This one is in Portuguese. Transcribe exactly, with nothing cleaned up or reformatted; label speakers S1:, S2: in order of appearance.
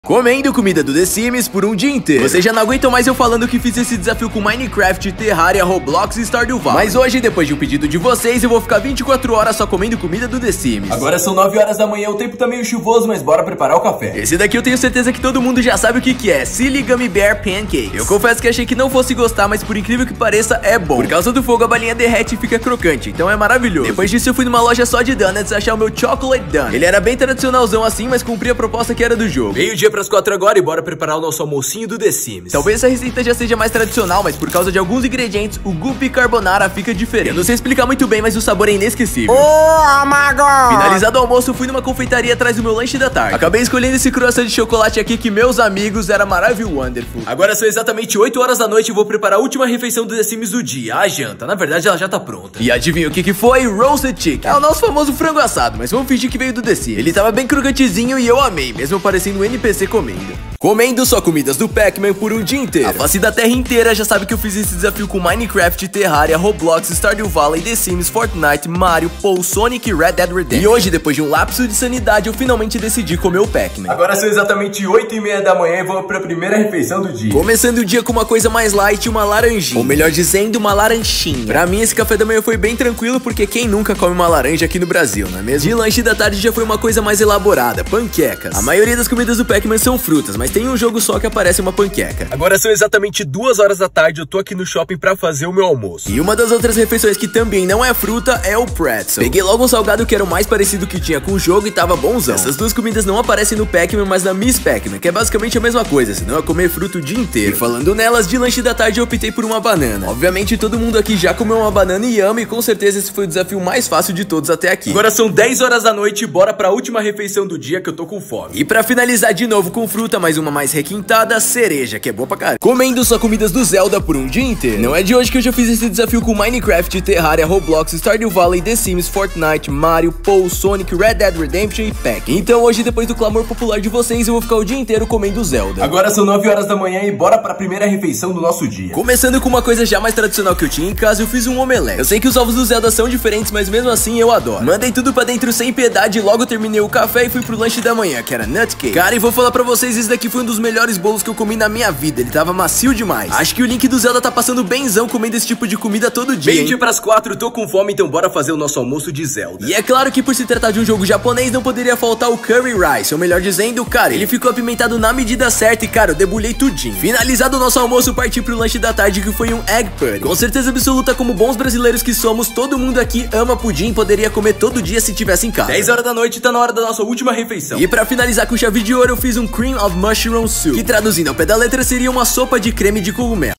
S1: Comendo comida do The Sims por um dia inteiro. Vocês já não aguentam mais eu falando que fiz esse desafio com Minecraft, Terraria, Roblox e Stardew Valley. Mas hoje, depois de um pedido de vocês, eu vou ficar vinte e quatro horas só comendo comida do The Sims.
S2: Agora são nove horas da manhã, o tempo tá meio chuvoso, mas bora preparar o café.
S1: Esse daqui eu tenho certeza que todo mundo já sabe o que que é, Silly Gummy Bear Pancakes. Eu confesso que achei que não fosse gostar, mas por incrível que pareça, é bom. Por causa do fogo, a balinha derrete e fica crocante, então é maravilhoso. Depois disso, eu fui numa loja só de donuts achar o meu Chocolate Donut. Ele era bem tradicionalzão assim, mas cumpria a proposta que era do jogo.
S2: Meio dia pras quatro agora e bora preparar o nosso almocinho do The Sims.
S1: Talvez essa receita já seja mais tradicional, mas por causa de alguns ingredientes, o Guppy Carbonara fica diferente. Eu não sei explicar muito bem, mas o sabor é inesquecível.
S3: Oh, my God!
S1: Finalizado o almoço, fui numa confeitaria atrás do meu lanche da tarde. Acabei escolhendo esse croissant de chocolate aqui que meus amigos era maravilhoso, wonderful.
S2: Agora são exatamente oito horas da noite e vou preparar a última refeição do The Sims do dia, a janta. Na verdade, ela já tá pronta.
S1: E adivinha o que que foi? Roasted Chicken. É o nosso famoso frango assado, mas vamos fingir que veio do The Sims. Ele tava bem crocantezinho e eu amei, mesmo parecendo um N P C comendo. Comendo só comidas do Pac-Man por um dia inteiro. A face da terra inteira já sabe que eu fiz esse desafio com Minecraft, Terraria, Roblox, Stardew Valley, The Sims, Fortnite, Mario, Paul, Sonic e Red Dead Redemption. E hoje, depois de um lapso de sanidade, eu finalmente decidi comer o Pac-Man.
S2: Agora são exatamente oito e meia da manhã e vamos pra primeira refeição do dia.
S1: Começando o dia com uma coisa mais light, uma laranjinha. Ou melhor dizendo, uma laranjinha. Pra mim, esse café da manhã foi bem tranquilo, porque quem nunca come uma laranja aqui no Brasil, não é mesmo? De lanche da tarde já foi uma coisa mais elaborada, panquecas. A maioria das comidas do Pac-Man são frutas, mas tem um jogo só que aparece uma panqueca.
S2: Agora são exatamente duas horas da tarde, eu tô aqui no shopping pra fazer o meu almoço.
S1: E uma das outras refeições que também não é fruta é o pretzel. Peguei logo um salgado que era o mais parecido que tinha com o jogo e tava bonzão. Essas duas comidas não aparecem no Pac-Man, mas na Miss Pac-Man, que é basicamente a mesma coisa, senão é comer fruta o dia inteiro. E falando nelas, de lanche da tarde eu optei por uma banana. Obviamente todo mundo aqui já comeu uma banana e ama, e com certeza esse foi o desafio mais fácil de todos até aqui.
S2: Agora são dez horas da noite e bora pra última refeição do dia que eu tô com fome.
S1: E pra finalizar de novo com fruta, mais uma mais requintada, cereja, que é boa pra caralho. Comendo só comidas do Zelda por um dia inteiro. Não é de hoje que eu já fiz esse desafio com Minecraft, Terraria, Roblox, Stardew Valley, The Sims, Fortnite, Mario, Paul, Sonic, Red Dead Redemption e Pac. Então hoje, depois do clamor popular de vocês, eu vou ficar o dia inteiro comendo Zelda.
S2: Agora são nove horas da manhã e bora pra primeira refeição do nosso dia.
S1: Começando com uma coisa já mais tradicional que eu tinha em casa, eu fiz um omelete. Eu sei que os ovos do Zelda são diferentes, mas mesmo assim eu adoro. Mandei tudo pra dentro sem piedade, logo terminei o café e fui pro lanche da manhã, que era nut cake. Cara, e vou falar pra vocês, esse daqui foi um dos melhores bolos que eu comi na minha vida, ele tava macio demais. Acho que o Link do Zelda tá passando benzão comendo esse tipo de comida todo dia.
S2: Meio dia pras quatro, tô com fome, então bora fazer o nosso almoço de Zelda.
S1: E é claro que por se tratar de um jogo japonês, não poderia faltar o Curry Rice, ou melhor dizendo, cara, ele ficou apimentado na medida certa e, cara, eu debulhei tudinho. Finalizado o nosso almoço, parti pro lanche da tarde, que foi um Egg Pudding. Com certeza absoluta, como bons brasileiros que somos, todo mundo aqui ama pudim e poderia comer todo dia se tivesse em casa.
S2: dez horas da noite, tá na hora da nossa última refeição.
S1: E pra finalizar com chave de ouro, eu fiz um Cream of Mushroom Soup, que traduzindo ao pé da letra seria uma sopa de creme de cogumelo.